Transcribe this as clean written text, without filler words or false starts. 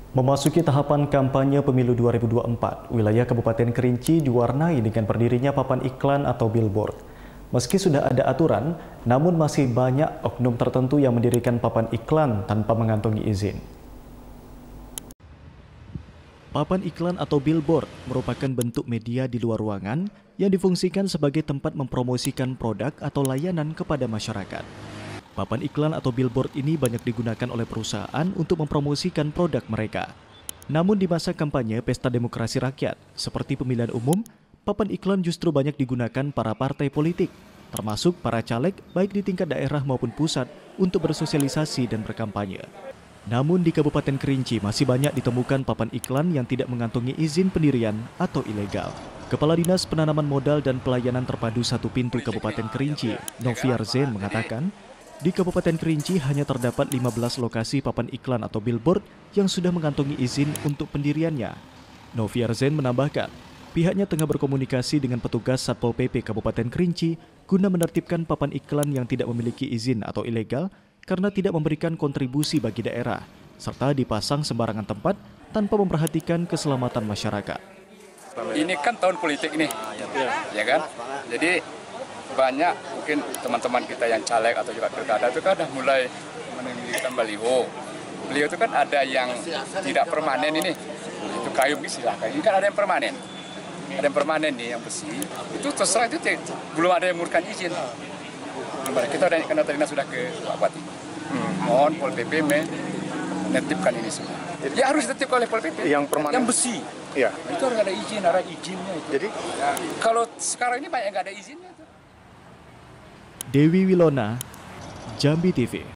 Memasuki tahapan kampanye pemilu 2024, wilayah Kabupaten Kerinci diwarnai dengan berdirinya papan iklan atau billboard. Meski sudah ada aturan, namun masih banyak oknum tertentu yang mendirikan papan iklan tanpa mengantongi izin. Papan iklan atau billboard merupakan bentuk media di luar ruangan yang difungsikan sebagai tempat mempromosikan produk atau layanan kepada masyarakat. Papan iklan atau billboard ini banyak digunakan oleh perusahaan untuk mempromosikan produk mereka. Namun di masa kampanye pesta demokrasi rakyat, seperti pemilihan umum, papan iklan justru banyak digunakan para partai politik, termasuk para caleg baik di tingkat daerah maupun pusat untuk bersosialisasi dan berkampanye. Namun di Kabupaten Kerinci masih banyak ditemukan papan iklan yang tidak mengantongi izin pendirian atau ilegal. Kepala Dinas Penanaman Modal dan Pelayanan Terpadu Satu Pintu Kabupaten Kerinci, Noviar Zain mengatakan, di Kabupaten Kerinci hanya terdapat 15 lokasi papan iklan atau billboard yang sudah mengantongi izin untuk pendiriannya. Noviar Zain menambahkan, pihaknya tengah berkomunikasi dengan petugas Satpol PP Kabupaten Kerinci guna menertibkan papan iklan yang tidak memiliki izin atau ilegal karena tidak memberikan kontribusi bagi daerah, serta dipasang sembarangan tempat tanpa memperhatikan keselamatan masyarakat. Ini kan tahun politik nih, ya kan? Jadi banyak mungkin teman-teman kita yang caleg atau juga pilkada itu kan sudah mulai mendirikan baliho. Beliau itu kan ada yang tidak permanen ini, itu kayu silahkan. Ini kan ada yang permanen, nih yang besi. Itu terserah itu belum ada yang menguruskan izin. Kita karena tadi sudah ke Pak Bupati. Mohon Pol PP menetipkan ini semua. Ya harus ditetipkan oleh Pol PP. Yang permanen, yang besi. Ya. Itu harus ada izin, ada izinnya itu. Jadi ya, kalau sekarang ini banyak nggak ada izinnya. Dewi Wilona, Jambi TV.